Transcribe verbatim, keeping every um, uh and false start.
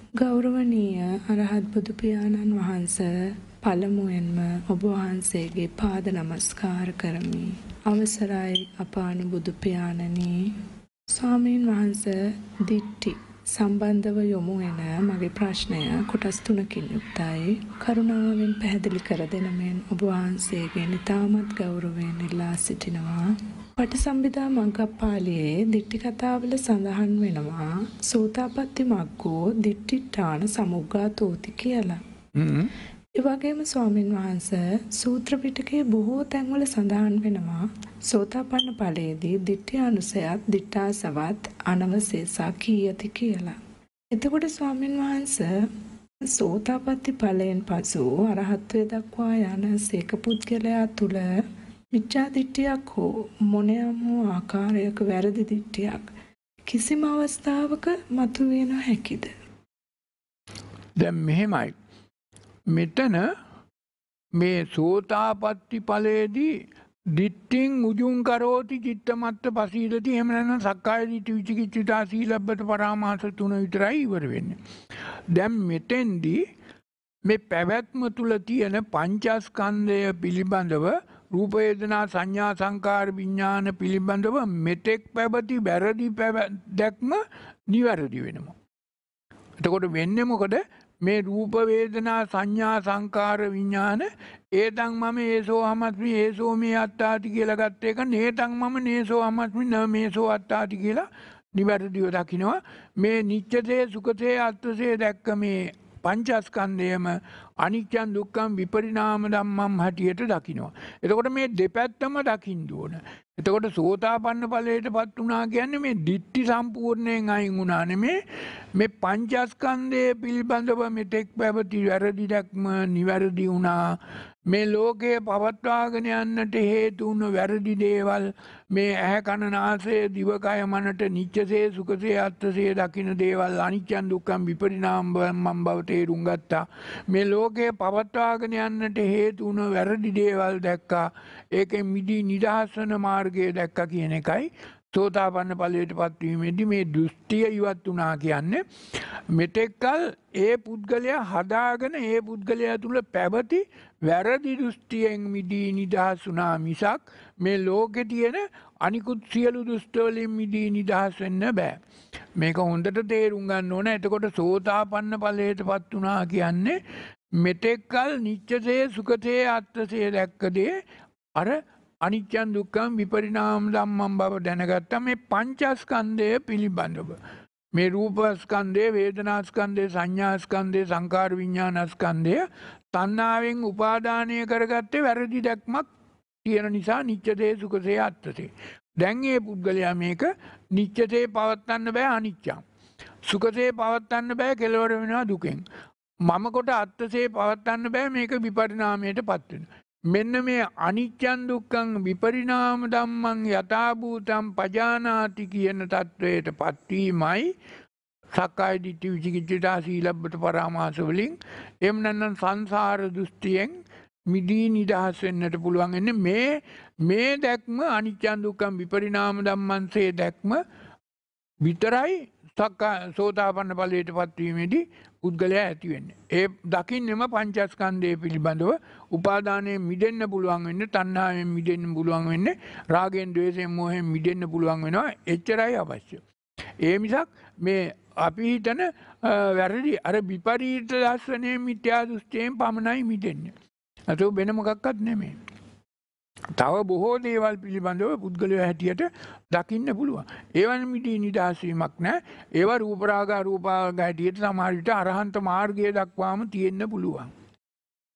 ගෞරවනීය අරහත් බුදු පියාණන් වහන්සේ පළමුවෙන්ම ඔබ වහන්සේගේ පාද නමස්කාර කරමි. අවසරයි අපානු බුදු පියාණනි. ස්වාමීන් වහන්සේ දිට්ඨි සම්බන්ධව යොමු වෙන මගේ ප්‍රශ්නය කොටස් තුනකින් යුක්තයි. කරුණාවෙන් පැහැදිලි කර දෙන මෙන් ඔබ වහන්සේගෙන් ඉතාමත් ගෞරවයෙන් ඉල්ලා සිටිනවා. පටිසම්භිදා මග්ගපාළියේ දිට්ඨි කතාවල සඳහන් වෙනවා සෝතාපට්ටි මග්ගෝ දිට්ඨිඨාන සමුග්ගාතෝති කියලා. ඒ වගේම ස්වාමින් වහන්සේ සූත්‍ර පිටකයේ බොහෝ තැන්වල සඳහන් වෙනවා සෝතාපන්න ඵලයේදී දිට්ඨි අනුසයත් දිට්ඨාසවත් අනවශේෂා කීයති කියලා. එතකොට ස්වාමින් වහන්සේ සෝතාපට්ටි ඵලයෙන් පසු අරහත්ත්වයට දක්වා යන සීක පුද්ගලයා තුල මිච්ඡා දිට්ඨියක් හෝ මොනියම් හෝ ආකාරයක වැරදි දිට්ඨියක් කිසිම අවස්ථාවක මතුවේ නොහැකිද? දැන් මෙහෙමයි. මෙතන මේ සෝතාපට්ටි ඵලයේදී දිට්ඨින් උජුං කරෝති චිත්තමත්ත පසීදති එහෙම නැත්නම් සක්කාය දිට්ඨි විචිකිච්ඡා සීලබ්බත පරාමාස තුන විතරයි ඉවර වෙන්නේ. දැන් මෙතෙන්දී මේ පැවැත්ම තුල තියෙන පංචස්කන්ධය පිළිබඳව රූප වේදනා සංඥා සංකාර විඥාන පිළිබඳව මෙතෙක් පැවති වැරදි දැක්ම නිවැරදි වෙනවා. එතකොට වෙන්නේ මොකද? මේ රූප වේදනා සංඥා සංකාර විඥාන ඒතං මම ඒසෝ අමස්මි ඒසෝ මේ අත්තාති කියලා ගත්ත එක නේතං මම නේසෝ අමස්මි න මේසෝ අත්තාති කියලා නිවැරදිව දකිනවා. මේ නිච්චතේ සුඛතේ අත්ථසේ දැක්ක මේ පංචස්කන්ධයම අනිච්චං දුක්ඛං විපරිණාම ධම්මං හැටියට දකිනවා. එතකොට මේ දෙපැත්තම දකින්න ඕන. එතකොට සෝතාපන්න ඵලයටපත් වුණා කියන්නේ මේ ditthi සම්පූර්ණයෙන් අයින් වුණා නෙමේ මේ පංචස්කන්ධය පිළිබඳව මෙතෙක් පැවති වැරදි දැක්ම නිවැරදි වුණා. මේ ලෝකයේ පවත්වාගෙන යන්නට හේතු වුණු වැරදි දේවල් මේ ඇහැ කන නාසය දිවකය මනට නිච්චසේ සුඛසේ අත්ථසේ දකින්න දේවල් අනිච්චං දුක්ඛං විපරිණාම මම බව තේරුම් ගත්තා. මේ ලෝකයේ පවත්වාගෙන යන්නට හේතු වුණු වැරදි දේවල් දැක්කා. ඒකෙන් මිදී නිදහස් වන මාර්ගය දැක්කා කියන එකයි සෝතාපන්න ඵලයටපත් වීමේදී මේ දෘෂ්ටිය ඉවත් වුණා කියන්නේ. මෙතෙක්කල් ඒ පුද්ගලයා හදාගෙන ඒ පුද්ගලයා තුල පැවති වැරදි දෘෂ්ටියෙන් මිදී නිදහස් වුණා මිසක් මේ ලෝකේ තියෙන අනිකුත් සියලු දෘෂ්ටි වලින් මිදී නිදහස් වෙන්න බෑ. මේක හොඳට තේරුම් ගන්න ඕන. එතකොට සෝතාපන්න ඵලයටපත් වුණා කියන්නේ මෙතෙක්කල් නිච්චසේ සුඛසේ අත්ථසේ දැක්කදී අර අනිච්චං දුක්ඛං විපරිණාම ධම්මං බව දැනගත්තා. මේ පංචස්කන්ධය පිළිබඳව මේ රූපස්කන්ධය වේදනාස්කන්ධය සංඥාස්කන්ධය සංකාර විඥානස්කන්ධය තණ්හාවෙන් උපාදානය කරගත්තේ වැරදි දැක්මක් තියෙන නිසා නිච්චතේ සුඛසේ අත්ථසේ. දැන් මේ පුද්ගලයා මේක නිච්චතේ පවත්වන්න බෑ අනිච්චං. සුඛසේ පවත්වන්න බෑ කෙලවර වෙනවා දුකෙන්. මම කොට අත්ථසේ පවත්වන්න බෑ මේක විපරිණාමයටපත් වෙනවා. මෙන්න මේ අනිච්චං දුක්ඛං විපරිණාම ධම්මං යථා භූතං පජානාති කියන தത്വයට පත්වීමයි සක්කාය දිට්ඨි විචිකිච්ඡා සීලබ්බත පරාමාස වලින් එහෙම නැත්නම් සංසාර දෘෂ්ටියෙන් මිදී නිදහස් වෙන්නට පුළුවන් වෙන්නේ මේ මේ දැක්ම අනිච්චං දුක්ඛං විපරිණාම ධම්මංසේ දැක්ම විතරයි සක්කා සෝතාපන්න ඵලයටපත් වීමේදී පුද්ගලයා ඇති වෙන්නේ. ඒ දකින්නෙම පංචස්කන්ධය පිළිබඳව උපාදානයෙන් මිදෙන්න පුළුවන් වෙන්නේ, තණ්හාවෙන් මිදෙන්න පුළුවන් වෙන්නේ, රාගෙන් ද්වේෂයෙන් මෝහෙන් මිදෙන්න පුළුවන් වෙනවා. එච්චරයි අවශ්‍ය. ඒ මිසක් මේ අපි හිතන වැරදි අර විපරීත දර්ශනයේ මිත්‍යා දෘෂ්ටියෙන් පමණයි මිදෙන්නේ. අත වෙන මොකක්වත් නෙමෙයි. තව බොහෝ දේවල් පිළිබඳව පුද්ගලයා හැටියට දකින්න පුළුවන්. ඒවන් මිදී නිදහස් වීමක් නැහැ. ඒවා රූප රාග අරූප හැටියට සමහර විට අරහන්ත මාර්ගය දක්වාම තියෙන්න පුළුවන්.